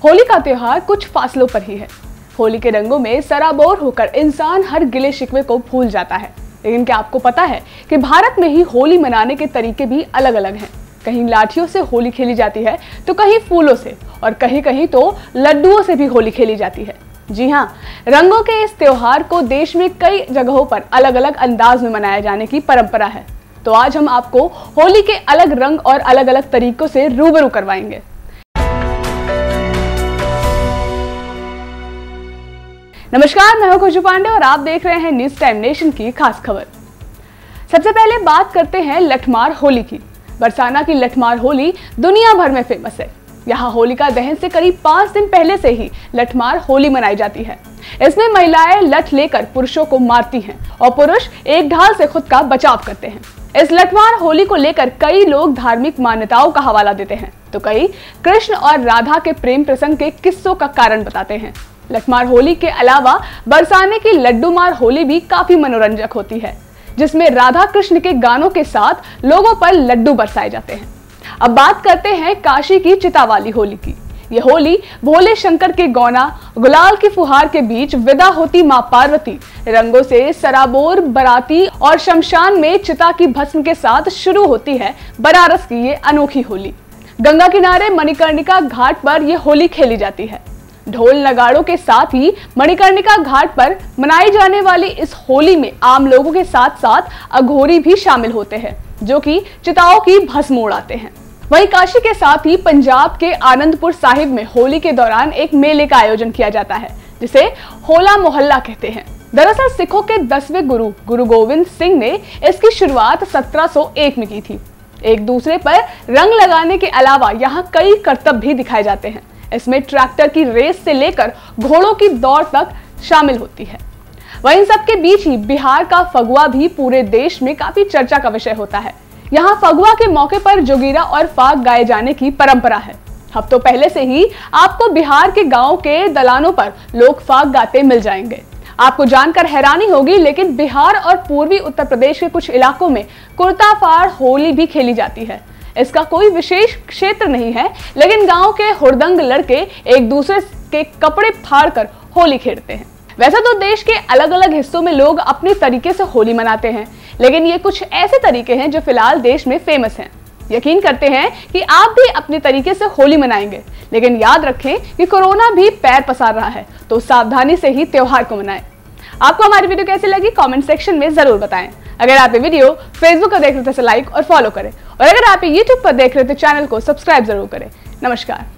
होली का त्योहार कुछ फासलों पर ही है। होली के रंगों में सराबोर होकर इंसान हर गिले शिकवे को भूल जाता है। लेकिन क्या आपको पता है कि भारत में ही होली मनाने के तरीके भी अलग अलग हैं। कहीं लाठियों से होली खेली जाती है तो कहीं फूलों से और कहीं कहीं तो लड्डुओं से भी होली खेली जाती है। जी हाँ, रंगों के इस त्योहार को देश में कई जगहों पर अलग अलग अंदाज में मनाए जाने की परंपरा है। तो आज हम आपको होली के अलग रंग और अलग अलग तरीकों से रूबरू करवाएंगे। नमस्कार, मैं हूं खुशबू पांडे और आप देख रहे हैं न्यूज टाइम नेशन की खास खबर। सबसे पहले बात करते हैं लठमार होली की। बरसाना की लठमार होली दुनिया भर में फेमस है। यहाँ होलिका दहन से करीब 5 दिन पहले से ही लठमार होली मनाई जाती है। इसमें महिलाएं लठ लेकर पुरुषों को मारती हैं और पुरुष एक ढाल से खुद का बचाव करते हैं। इस लठमार होली को लेकर कई लोग धार्मिक मान्यताओं का हवाला देते हैं तो कई कृष्ण और राधा के प्रेम प्रसंग के किस्सों का कारण बताते हैं। लठमार होली के अलावा बरसाने की लड्डूमार होली भी काफी मनोरंजक होती है, जिसमें राधा कृष्ण के गानों के साथ लोगों पर लड्डू बरसाए जाते हैं। अब बात करते हैं काशी की चितावाली होली की। यह होली भोले शंकर के गौना गुलाल की फुहार के बीच विदा होती मां पार्वती रंगों से सराबोर बराती और शमशान में चिता की भस्म के साथ शुरू होती है बनारस की ये अनोखी होली। गंगा किनारे मणिकर्णिका घाट पर यह होली खेली जाती है। ढोल नगाड़ों के साथ ही मणिकर्णिका घाट पर मनाई जाने वाली इस होली में आम लोगों के साथ साथ अघोरी भी शामिल होते हैं, जो कि चिताओं की भस्म उड़ाते हैं। वहीं काशी के साथ ही पंजाब के आनंदपुर साहिब में होली के दौरान एक मेले का आयोजन किया जाता है, जिसे होला मोहल्ला कहते हैं। दरअसल सिखों के 10वें गुरु गुरु गोविंद सिंह ने इसकी शुरुआत 1701 में की थी। एक दूसरे पर रंग लगाने के अलावा यहाँ कई करतब भी दिखाए जाते हैं। इसमें ट्रैक्टर की रेस से लेकर घोड़ों की दौड़ तक शामिल होती है। वहीं सबके बीच ही बिहार का फगुआ भी पूरे देश में काफी चर्चा का विषय होता है। यहाँ फगुआ के मौके पर जोगीरा और फाग गाए जाने की परंपरा है। हफ्तों पहले से ही आपको बिहार के गांव के दलानों पर लोग फाग गाते मिल जाएंगे। आपको जानकर हैरानी होगी, लेकिन बिहार और पूर्वी उत्तर प्रदेश के कुछ इलाकों में कुर्ता फाड़ होली भी खेली जाती है। इसका कोई विशेष क्षेत्र नहीं है, लेकिन गांव के हुड़दंग लड़के एक दूसरे के कपड़े फाड़कर होली खेलते हैं। वैसे तो देश के अलग अलग हिस्सों में लोग अपने तरीके से होली मनाते हैं, लेकिन ये कुछ ऐसे तरीके हैं जो फिलहाल देश में फेमस हैं। यकीन करते हैं कि आप भी अपने तरीके से होली मनाएंगे, लेकिन याद रखें कि कोरोना भी पैर पसार रहा है, तो सावधानी से ही त्योहार को मनाएं। आपको हमारी वीडियो कैसी लगी कमेंट सेक्शन में जरूर बताएं। अगर आप ये वीडियो फेसबुक पर देख रहे थे तो लाइक और फॉलो करें, और अगर आप यूट्यूब पर देख रहे थे चैनल को सब्सक्राइब जरूर करें। नमस्कार।